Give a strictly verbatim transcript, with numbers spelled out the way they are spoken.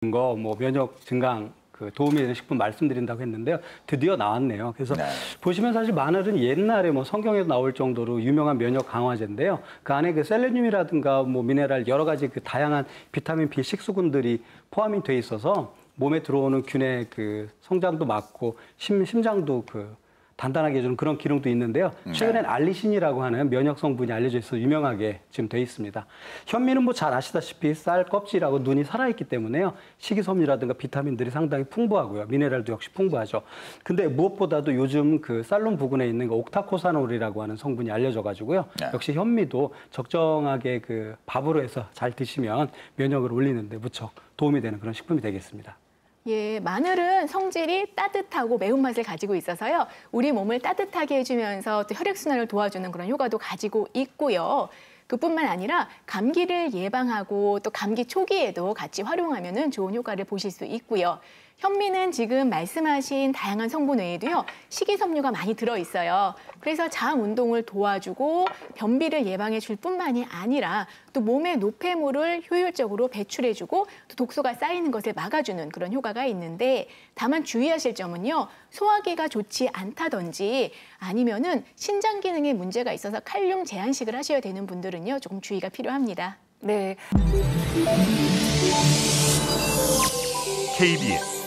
거, 뭐 면역 증강 그 도움이 되는 식품 말씀드린다고 했는데요. 드디어 나왔네요. 그래서 네. 보시면 사실 마늘은 옛날에 뭐 성경에도 나올 정도로 유명한 면역 강화제인데요. 그 안에 그 셀레늄이라든가 뭐 미네랄 여러 가지 그 다양한 비타민 B 식수분들이 포함이 돼 있어서 몸에 들어오는 균의 그 성장도 막고 심, 심장도 그 단단하게 해주는 그런 기능도 있는데요. 최근엔 알리신이라고 하는 면역 성분이 알려져 있어 유명하게 지금 돼 있습니다. 현미는 뭐 잘 아시다시피 쌀 껍질하고 눈이 살아있기 때문에요. 식이섬유라든가 비타민들이 상당히 풍부하고요. 미네랄도 역시 풍부하죠. 근데 무엇보다도 요즘 그 쌀론 부근에 있는 그 옥타코사놀이라고 하는 성분이 알려져 가지고요. 네. 역시 현미도 적정하게 그 밥으로 해서 잘 드시면 면역을 올리는데 무척 도움이 되는 그런 식품이 되겠습니다. 예, 마늘은 성질이 따뜻하고 매운맛을 가지고 있어서요. 우리 몸을 따뜻하게 해주면서 또 혈액순환을 도와주는 그런 효과도 가지고 있고요. 그뿐만 아니라 감기를 예방하고 또 감기 초기에도 같이 활용하면 좋은 효과를 보실 수 있고요. 현미는 지금 말씀하신 다양한 성분 외에도요. 식이섬유가 많이 들어있어요. 그래서 장 운동을 도와주고 변비를 예방해 줄 뿐만이 아니라 또 몸의 노폐물을 효율적으로 배출해주고 또 독소가 쌓이는 것을 막아주는 그런 효과가 있는데 다만 주의하실 점은요. 소화기가 좋지 않다든지 아니면은 신장 기능에 문제가 있어서 칼륨 제한식을 하셔야 되는 분들은요. 조금 주의가 필요합니다. 네. 케이비에스